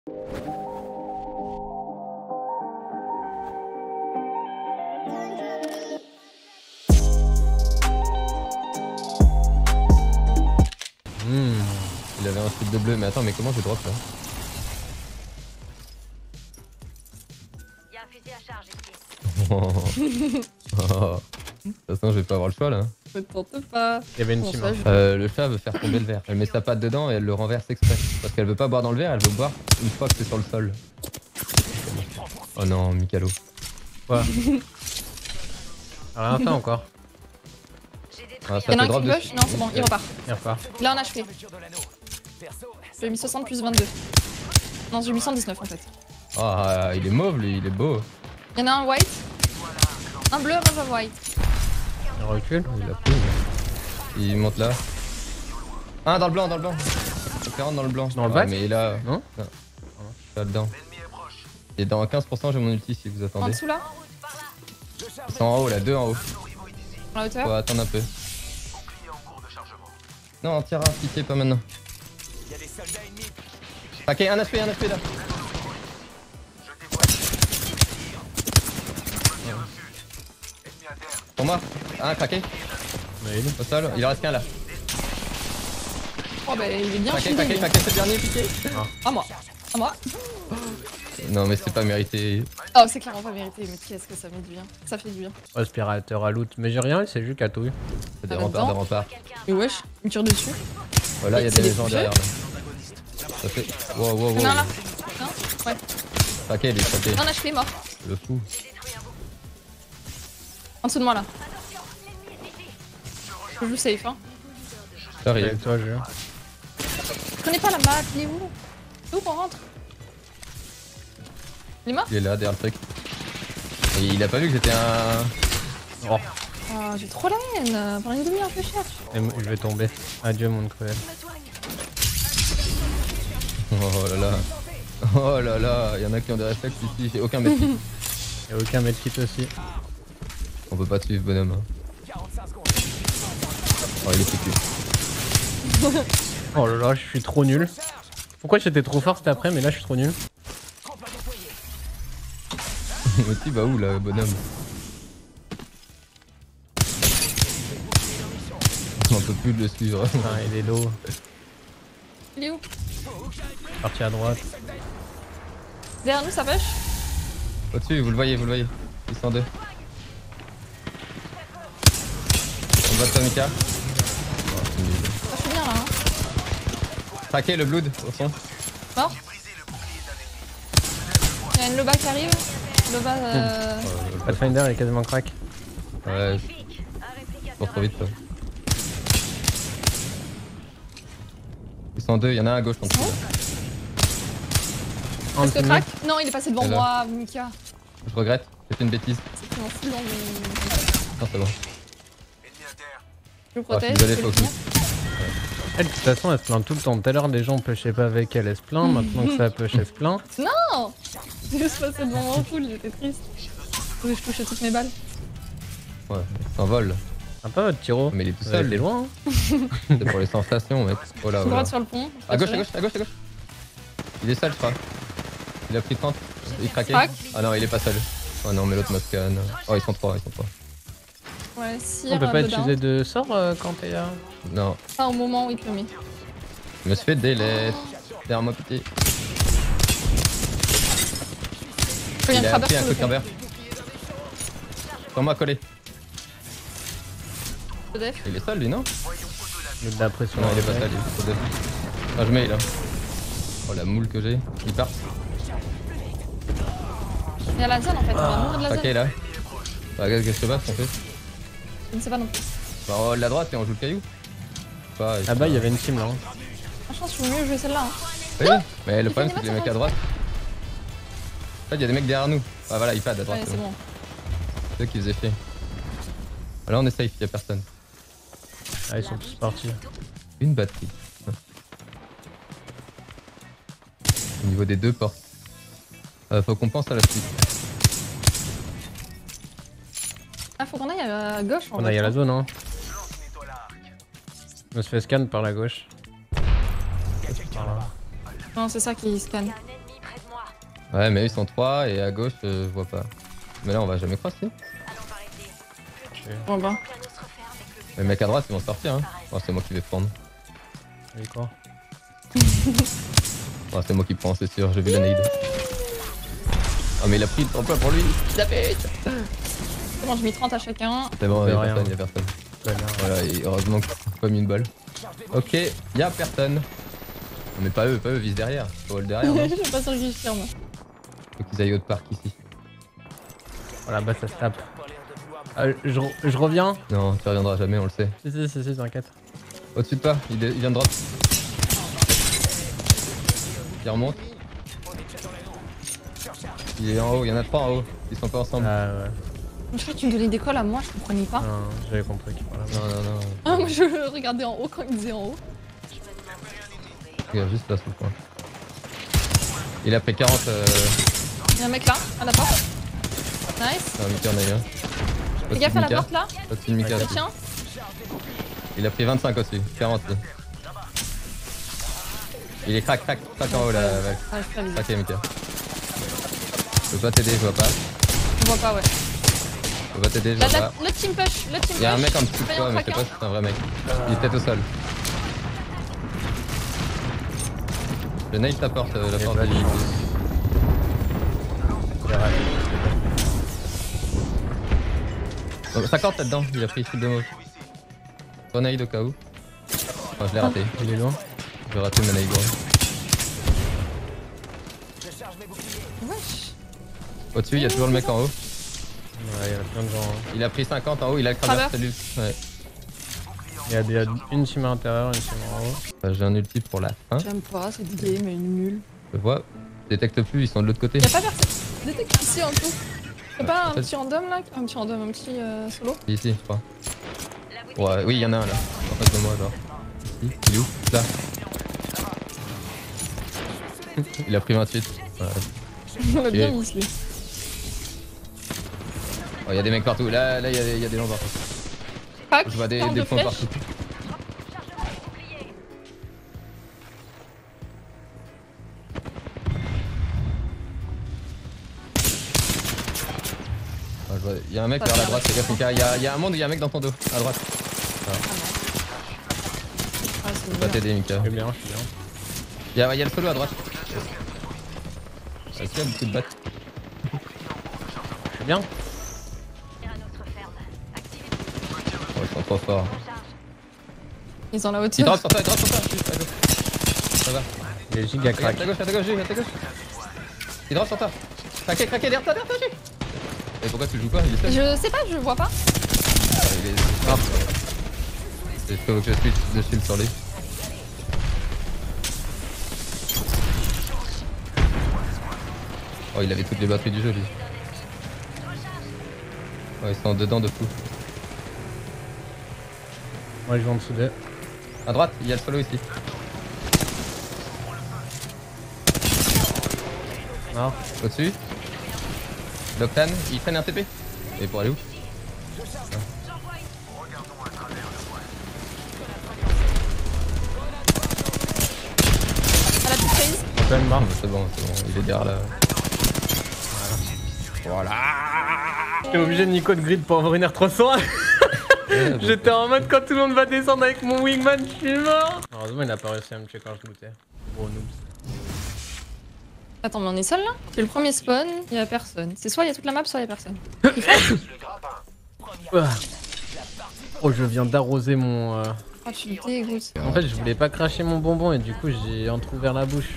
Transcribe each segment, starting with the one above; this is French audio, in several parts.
Il avait un script de bleu, mais attends, mais comment je drop là? Y'a un fusil à charge ici. De toute façon, je vais pas avoir le choix là. Ne tente pas. Il y avait une Bon, team. ça, Hein. Le chat veut faire tomber le verre. Elle met sa patte dedans et elle le renverse exprès. Parce qu'elle veut pas boire dans le verre, elle veut boire une fois que c'est sur le sol. Oh non, Mikalo. Quoi? Rien fait encore. Ah, Il y en a un drop qui dessus. push. Non, c'est bon, il repart. Il repart. Là, on a achevé. J'ai mis 60 plus 22. Non, j'ai mis 119 en fait. Ah, il est mauve lui, il est beau. Il y en a un white. Un bleu, un white. Il recule. Il a pris. Il monte là. Ah, dans le blanc, dans le blanc. 40 dans le blanc. Dans le bac? Mais là, Non. là-dedans. Et dans 15%, j'ai mon ulti si vous En attendez. dessous là. Ils sont en haut là, deux en haut. En la hauteur. Faut attendre un peu. Non, on tirera, piqué, pas maintenant. Ok, un HP là. Pour moi. Un craqué. Au sol, il en reste qu'un là. Oh bah il est bien Craqué, fini. craqué, c'est le dernier piqué. À moi. À moi. Non mais c'est pas mérité. Oh c'est clairement pas mérité, mais qu'est-ce que ça met du bien. Ça fait du bien. Aspirateur à loot. Mais j'ai rien, c'est juste catouille. C'est des En même remparts, temps. des remparts. Et wesh, il me tire dessus. Voilà, il y a C'est des des gens couchés. derrière là. Ça fait. Wow, wow, wow. Non là. Non. Ouais. Craqué, il est craqué. Un HP mort. Le fou. En dessous de moi là. Je joue safe hein. Ça arrive. Avec toi, je. Je connais pas la map, il est où? C'est où qu'on rentre? Il est mort? Il est là, derrière le truc. Et il a pas vu que j'étais un. Oh. Ah, j'ai trop la haine. Pendant une demi-heure je cherche. Et je vais tomber. Adieu, mon cruel. Oh là là. Oh là là, il y en a qui ont des réflexes ici, j'ai aucun métier. Y'a aucun medkit aussi. On peut pas te suivre, bonhomme. Hein. Oh, il est sécu. Oh là là, je suis trop nul. Pourquoi j'étais trop fort cet après, mais là je suis trop nul. Mais tu vas où là, bonhomme? On peut plus le suivre. Ah, il est low. Il est où? Parti à droite. Derrière nous ça push? Au-dessus, vous le voyez, vous le voyez. Ils sont deux. On va de Tonica. Ça fait bien là hein. Traquez le blood au fond. Mort. Il y a une Loba qui arrive. Loba Pathfinder est quasiment crack. Ouais, pour trop vite. Toi. Ils sont deux, il y en a un à gauche en dessous. là. Est-ce que crack? Non il est passé devant Elle moi, Mika. Je regrette, j'ai fait une bêtise. C'est vraiment fou dans mon... Non, c'est bon. Je vous Ah, je suis protège. désolé, je faut fais que- le Elle, de toute façon, elle se plaint tout le temps. Tout à l'heure, les gens pushaient pas avec elle, elle se plaint. Maintenant que ça push, elle se plaint. Non. J'ai juste passé devant mon pool, j'étais triste. Je touchais toutes mes balles. Ouais, il s'envole. Sympa votre tiro. Mais il est tout Vous seul. allez loin. Hein. C'est pour les sensations, mec. Oh là, oh là. Droite sur le pont. À gauche, à gauche, à gauche, à gauche. Il est seul, je crois. Il a pris 30. Il craquait. Crac. Ah non, il est pas seul. Oh non, mais l'autre me scanne. Oh, ils sont trois, ils sont trois. Ouais, si. On peut pas utiliser de sort quand t'es là. Non, Pas au moment où il te le met. je me suis fait délai. Derrière moi, pitié. Il y a Il un a crabber pris un sur le truc pont. vert. Sur moi, collé. Le def. Il est seul, lui, non? Mais de la pression. Non, il est pas seul, il est trop def. Ah, je mets là. Oh, la moule que j'ai. Il part. Il y a la zone en fait, on va mourir de la Ok, zone. là. Ah, qu'est-ce que se passe, on fait? Je ne sais pas non plus. Bah, on va de la droite et on joue le caillou. Pas, Ah bah, il y avait une team là. Hein. Franchement, je suis mieux jouer celle-là. Hein. Oui, mais le problème, c'est que les mecs à droite. En fait, il y a des mecs derrière nous. Ah, voilà, ils pad à droite. Ouais, c'est bon. C'est eux qui faisaient chier. Là, on est safe, il y a personne. Ah, ils sont tous partis. Une batterie. Au niveau des deux portes. Faut qu'on pense à la suite. Ah, faut qu'on aille à gauche en On aille à la zone, hein. Je me suis fait scan par la gauche. Par là. Non, c'est ça qui scanne. Ouais, mais eux ils sont 3 et à gauche, je vois pas. Mais là, on va jamais crosser. Allons par ici. Bon bah. Le piano se referme et que le Les mecs à droite, ils vont sortir. Hein. Oh, c'est moi qui vais prendre. Et quoi? Oh, c'est moi qui prends, c'est sûr, j'ai vu la nade. Oh, mais il a pris le temps plein pour lui. Il a fait. C'est bon, j'ai mis 30 à chacun. C'est bon, fait y'a rien. personne, y'a personne. Voilà, et heureusement que j'ai pas mis une balle. Ok, y'a personne. Non, mais pas eux, vise derrière. Faut le derrière. Je Non suis pas sûr que j'y tire moi. Faut qu'ils aillent au parc ici. Voilà, bah ça se tape. Je reviens. Non, tu reviendras jamais, on le sait. Si, t'inquiète. Au-dessus de toi, il vient de drop. Il remonte. Il est en haut, il y en a 3 en haut. Ils sont pas ensemble. Ah ouais. Je crois que tu me donnais des calls à moi, je comprenais pas. Non, j'avais compris qu'il parlait. Non. Ah, moi je regardais en haut quand il me disait en haut. Regarde juste là sous le point. Il a pris 40. Il y a un mec là, à la porte. Nice. Ah, Mika, on a eu un. Fais gaffe à la porte là. Au-dessus de Mika. Je aussi. tiens. Il a pris 25 aussi, 40. Il est crack en haut là. Ouais. Ah, je suis pas visée. Ok, Mika. Je peux pas t'aider, je vois pas. Je vois pas, ouais. Je peux pas t'aider, je vois pas. Le team push, le team push. Il y a un mec en dessous de Soyons toi, mais je sais chacun. pas si c'est un vrai mec. Il est peut-être au sol. Je nade ta porte, la porte pas de de l'île. chance. J'ai raté. Oh, 50 là-dedans, il a pris shield de mauve. Grenade au cas où. Enfin, je l'ai raté. Il est loin. J'ai raté ma nade. Wesh. Au-dessus, il y a toujours le mec en haut. Ouais, il y a plein de gens. Hein. Il a pris 50 en haut, il a le craveur, Travers. salut. Ouais. Il y a une team à l'intérieur, une team en haut. Bah, j'ai un ulti pour la fin. J'aime pas cette game, elle est nulle. Je vois. Détecte plus, ils sont de l'autre côté. Y'a pas personne. Détecte ici en tout. Y'a pas un peut-être. petit random là? Un petit random, un petit solo? Ici, je crois. Ouais, oui, il y en a un là. En face de moi, genre. Ici, il est où? Là. Il a pris 28. Ouais. On l'a bien mis lui. Oh, il y a des mecs partout. Là, il y a des gens partout. Pack, Je vois des de points flèches. partout. Ah, je vois- il y a un mec vers la droite, c'est gaffe, Mika. Il y a un monde où il y a un mec dans ton dos, à droite. Ah, c'est Je peux pas bien. t'aider, Mika. Je suis bien. Il y a le solo à droite. Est-ce qu'il y a beaucoup de battes? Je suis bien. Tyrannos se referme. Activez Oh, ils sont trop forts. Ils ont la Il hauteur. drop sur toi, juste à gauche. Ça va. Les giga crack. À ta gauche. Il drop sur toi. Craqué, derrière toi, G. Et pourquoi tu joues pas? Il est seul. Je sais pas, je vois pas. Ah, il est mort. Il faut que je switch de shield sur lui. Oh, il avait toutes les batteries du jeu, lui. Oh, ils sont dedans de fou. Moi je vais en dessous d'eux. À droite, il y a le solo ici. Non. Au-dessus. Loctan, il traîne un TP. Et pour aller où? À la petite prise. Open bar. C'est bon, il est derrière là. J'étais obligé de Nico de grid pour avoir une R300. J'étais en mode quand tout le monde va descendre avec mon wingman, je suis mort. Heureusement il a pas réussi à me tuer quand je lootais. Gros noobs. Attends, mais on est seul là? C'est le premier spawn, y'a personne. C'est soit y'a toute la map, soit y'a personne. Oh je viens d'arroser mon... Oh, tu me dégoûtes. En fait je voulais pas cracher mon bonbon et du coup j'ai entrouvert la bouche.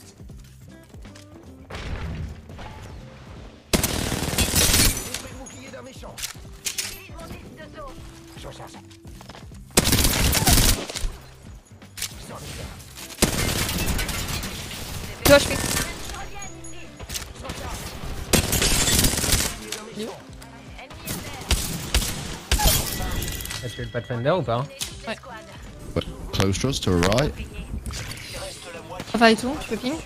Tu vois, je fais. T'as tué le Pathfinder ou pas? Close to us to the right. Ça va et tout, tu peux ping?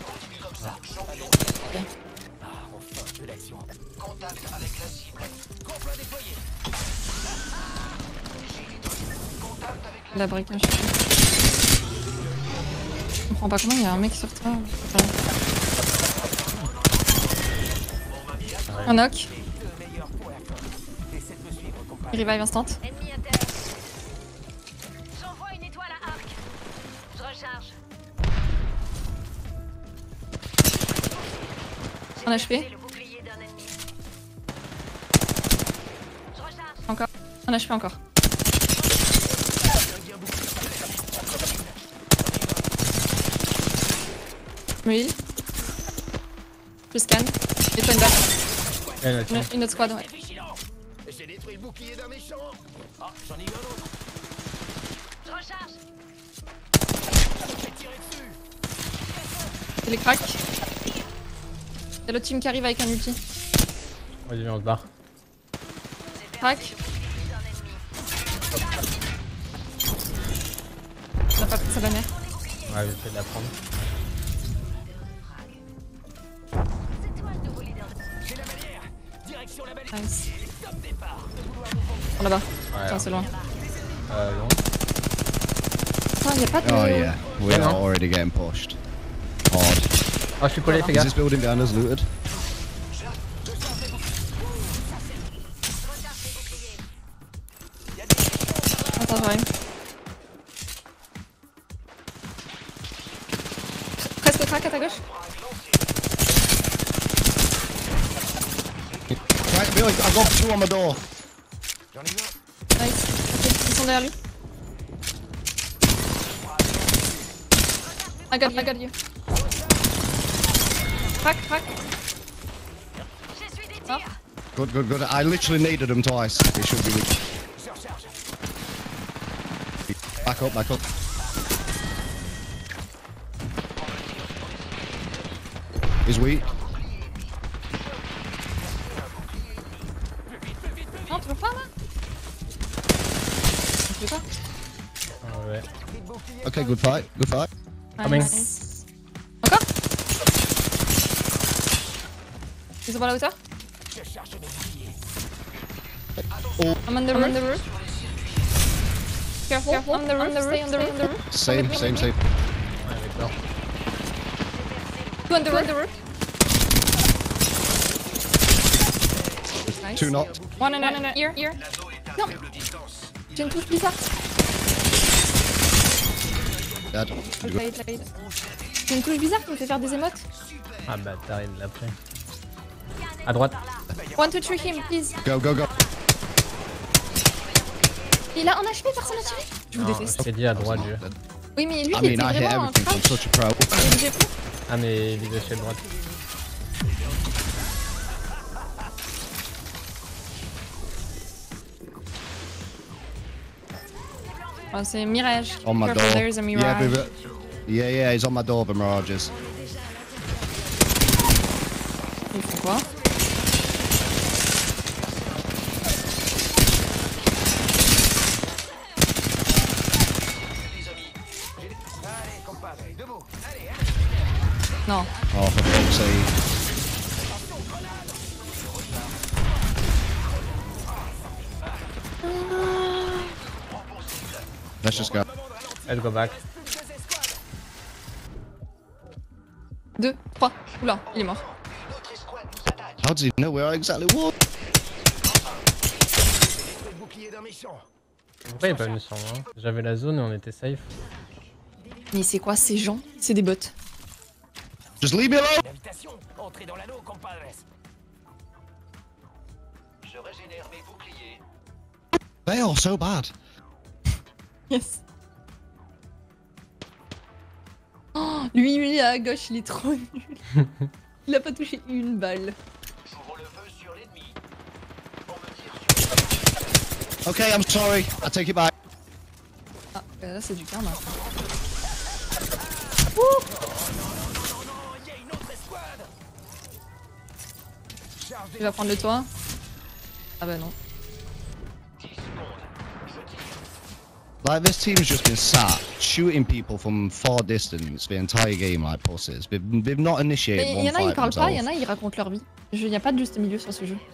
La brique, je comprends pas comment il y a un mec sur toi. Enfin, Un knock. Il revive instant. Ennemi à terre. J'envoie une étoile à arc. Je recharge. Un HP. Le bouclier d'un ennemi. Je recharge. Encore. Un HP encore. Oui. Je scanne. Et toi une balle. Une autre squad, ouais. J'ai détruit le bouclier d'un méchant. Ah, j'en ai eu un autre. Je recharge. C'est les cracks. Y'a l'autre team qui arrive avec un ulti. Vas-y, viens, on se barre. Crack. On a pas pris sa bannière. Ouais, j'essaie de la prendre. Nice. Oh là-bas. Ouais, Tiens, c'est loin. Non. Attends, y'a pas de. Oh yeah, we Yeah, are no. already getting pushed. Hard. Oh, je suis collé, fais Is gaffe. this building behind us looted? Attends, j'arrive. Presque crack à ta gauche. Right, Billy, I've got two on my door. Nice. Ok, ils sont derrière lui. I got you. Crack. Je suis des Ah. tirs. Good. I literally needed them twice. They should be weak. Back up. He's weak. Non, tu veux pas là? Tu veux pas? Ah, ouais. Okay, good fight. Coming. Nice. Encore? Ils sont pas à la hauteur? Oh. I'm on the roof. Careful. On the roof. Stay on the roof. Same. Ouais, avec peur. Two on the roof. Nice. Two knocked. One in a ear. Non. J'ai une touche bizarre. Dead. Play. J'ai une touche bizarre qui me fait faire des émotes. Ah, bâtard, il l'a pris. À droite. One to tree him, please. Go. Il a un HP, personne n'a tiré. Je vous Non, déteste. je t'ai dit à droite, Dieu. Oui, mais lui, I il mean, était I hit vraiment un everything. I'm crack. such a pro. Et j'ai pris. Ah, mais il est chez droite. Oh, c'est Mirage. On my Careful, door. there's a Mirage. Yeah, he's on my door, the Mirages. Il fait quoi? Non. Oh, for fuck's sake. Let's just go. Let's go back. 2, 3. Oula, il est mort. How does he know where I exactly was? Le bouclier d'un méchant. Pourquoi il est pas venu sur moi? J'avais la zone et on était safe. Mais c'est quoi ces gens? C'est des bots. Just leave me alone! Invitation. Entrez dans l'anneau, compadres. Je régénère mes boucliers. They are so bad. Yes. Oh, lui à gauche, il est trop nul. Il a pas touché une balle. J'ouvre le feu sur l'ennemi. Okay, I'm sorry. I take it back. Ah, là c'est du karma. Il va prendre le toit. Ah bah non. Like, this team's just been sat shooting people from far distance the entire game like pussies. They've not initiated Mais one y en a, fight ils parlent pas, y en themselves. a, ils racontent leur vie. Il y a pas de juste milieu sur ce jeu.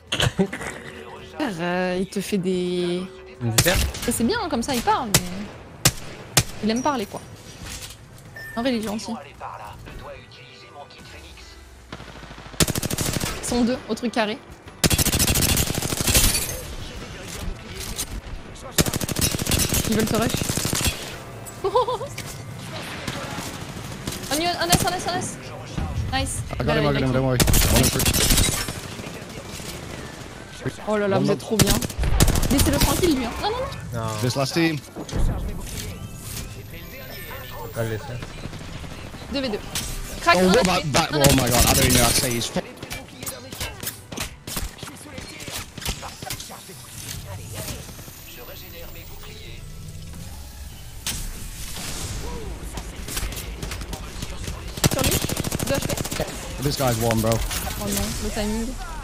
Il te fait des... Et c'est bien, hein, comme ça, il parle, mais... Il aime parler, quoi. En religion aussi. Allez par là. Je dois utiliser mon kit Phoenix. Ils sont deux, au truc carré. Ils veulent te rush. Un S. Nice. I got him, don't worry. One in fridge. Oh là là, vous êtes trop bien. Laissez-le tranquille lui. Hein. Non, non, non. Non, This last team. je peux pas le laisser. 2v2. Crac, Oh, un what HP, about that? un Oh HP. my god, I don't even know how to say his fuck. Sur lui. 2 HP. This guy's one, bro. Oh non, le timing.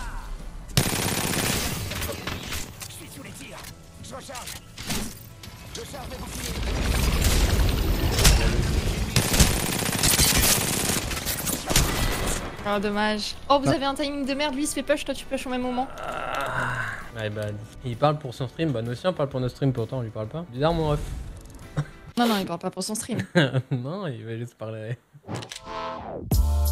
Oh dommage. Oh vous avez un timing de merde, lui il se fait push, toi tu push au même moment. My bad. Il parle pour son stream, bah nous aussi on parle pour notre stream, pourtant on lui parle pas. Bizarre mon ref. Non non il parle pas pour son stream. Non, il va juste parler.